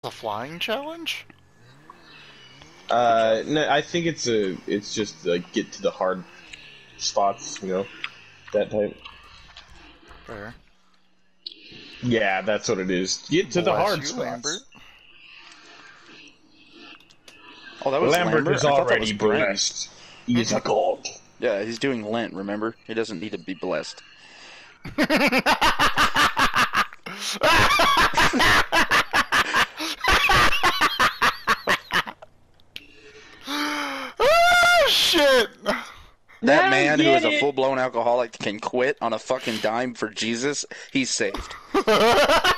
The flying challenge? No, I think it's just like get to the hard spots, you know, that type. Fair. Yeah, that's what it is. Get to the Bless hard you, spots. Lambert. Oh, that was Lambert is I thought that was already Brent. blessed. He is a god. Yeah, he's doing Lent, remember? He doesn't need to be blessed. Oh, shit! That man who is a full-blown alcoholic can quit on a fucking dime for Jesus, he's saved.